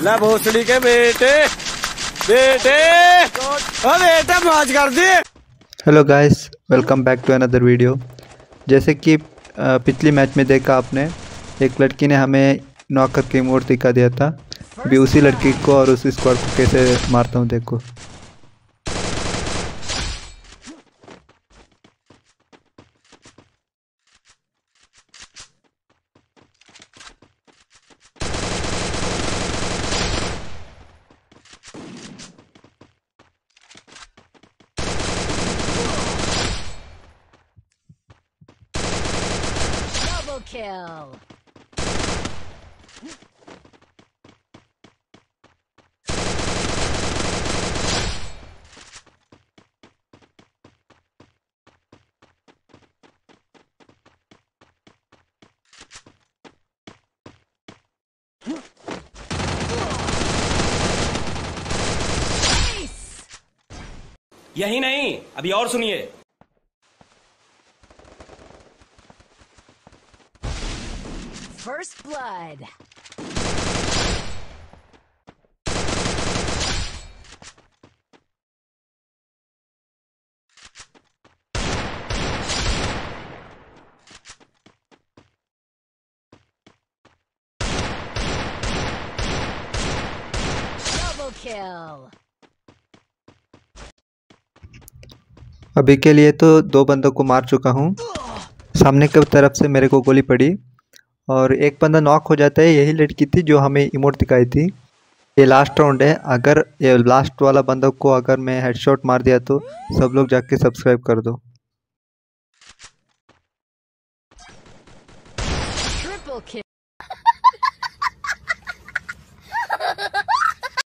ला भोसड़ी के बेटे बेटे ओ बेटा मौज कर दी। Hello guys, welcome back to another video. जैसे कि पिछली मैच में देखा आपने, एक लड़की ने हमें नॉक करके इमोट दिखा दिया था। अभी उसी लड़की को और उसी स्क्वाड को कैसे मारता हूँ देखो। Kill. यही नहीं, अभी और सुनिए। First blood. Double kill. अभी के लिए तो 2 बंदों को मार चुका हूँ। सामने की तरफ से मेरे को गोली पड़ी और एक बंदा नॉक हो जाता है। यही लड़की थी जो हमें इमोट दिखाई थी। ये लास्ट राउंड है। अगर ये लास्ट वाला बंदा को अगर मैं हेडशॉट मार दिया तो सब लोग जाके सब्सक्राइब कर दो।